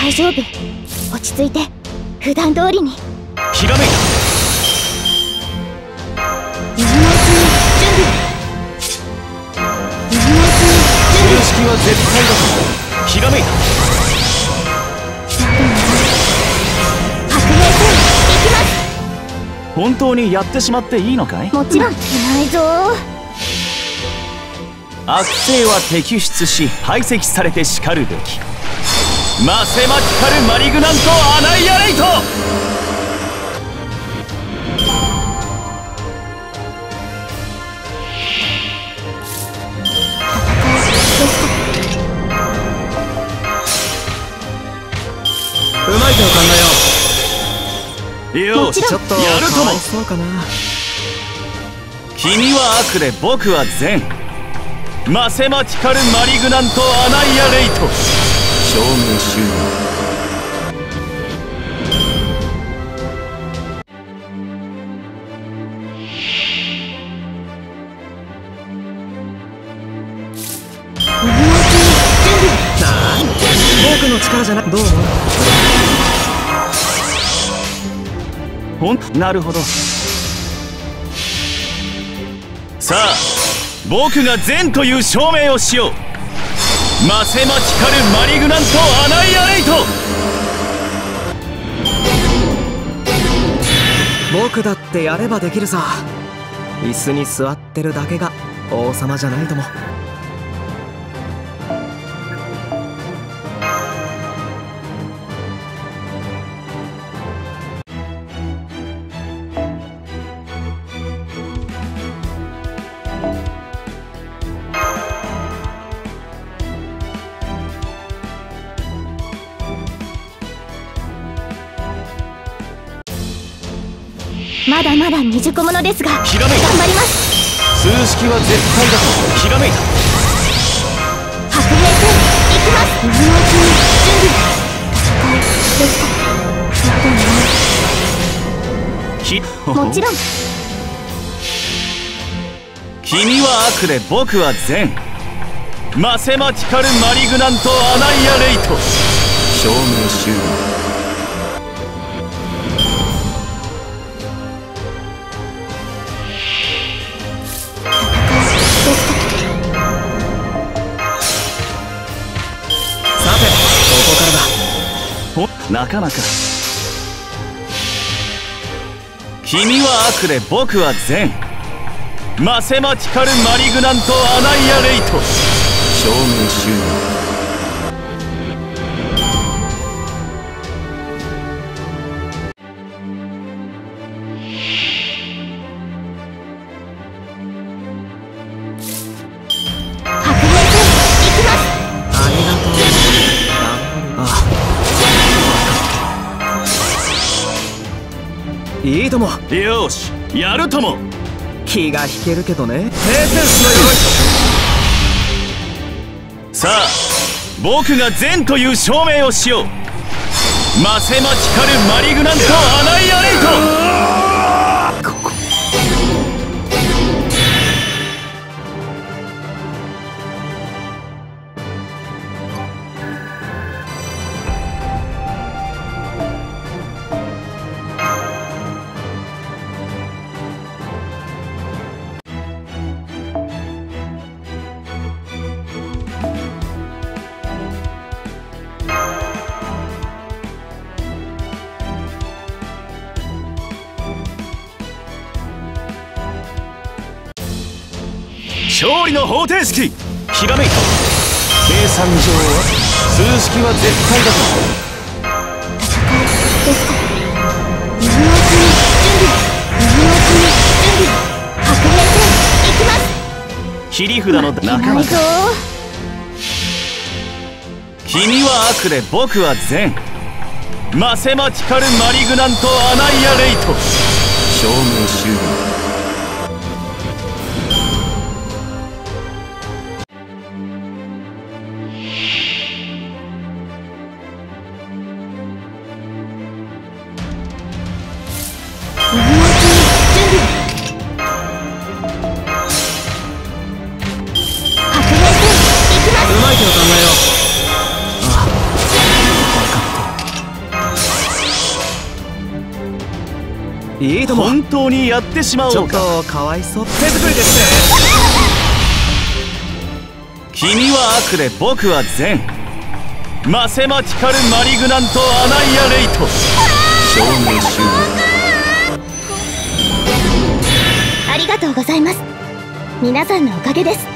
大丈夫。落ち着いて普段通りに。 ひらめいた。 右のうちに準備。右のうちに準備。 数式は絶対だと。ひらめいた。 白兵戦行きます。 本当にやってしまっていいのかい？ もちろんいないぞ。 悪性は摘出し排斥されてしかるべき。マセマティカルマリグナントアナイアレイト。 うまい手を考えよう。 よし、 ちょっとやるとも。 そうかな。 君は悪で僕は善。マセマティカルマリグナントアナイアレイト。証明終了。 僕の力じゃなく、どう思う？ なるほど。さあ僕が善という証明をしよう。マセマティカルマリグナントアナイアレイト。 僕だってやればできるさ。椅子に座ってるだけが王様じゃないとも。 まだまだ未熟者ですがひらめいた。 頑張ります。 数式は絶対だと。ひらめいた。 白兵戦行きます。右のうちに準備。戦いですか？もちろん。 君は悪で僕は善。マセマティカルマリグナントアナイアレイト。証明終了。なかなか。君は悪で僕は善。マセマティカルマリグナントアナイアレイト。証明終了。 いいとも。 よし、やるとも。 気が引けるけどね。 ペーセンスの鎧。さあ僕が善という証明をしよう。マセマティカルマリグナントアナイアレイト。ここ勝利の方程式。ひらめいた。計算上は数式は絶対だと。 戦いですか？右のうちに準備。右のうちに準備。白兵戦行きます。 切り札の仲間だ。君は悪で僕は善。マセマティカルマリグナントアナイアレイト。証明終了。 うまい手を考えよう。ああ、分かっていいとも。 本当にやってしまちょっおうか。 とかわいそう。手作りですね。 君は悪で僕は善。マセマティカルマリグナントアナイアレイト。証明終了。 ありがとうございます。皆さんのおかげです。